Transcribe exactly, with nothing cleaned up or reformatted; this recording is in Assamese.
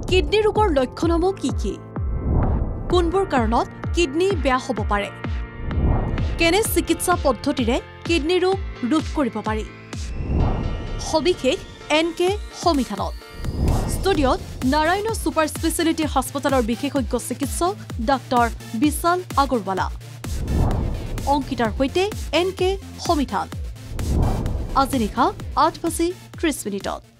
কিডনি ৰোগৰ লক্ষণসমূহ কি কি কোনবোৰ কাৰণত কিডনি বেয়া হ'ব পাৰে কেনে চিকিৎসা পদ্ধতিৰে কিডনি ৰোগ ৰোধ কৰিব পাৰি সবিশেষ এনকে সমিধানত ষ্টুডিঅ'ত নাৰায়ণ সুপাৰ স্পেশালিটি হাস্পতালৰ বিশেষজ্ঞ চিকিৎসক ডাক্তৰ বিশাল আগৰৱালা অংকিতাৰ সৈতে এনকে সমিধান আজি নিশা আঠ বাজি ত্ৰিশ মিনিটত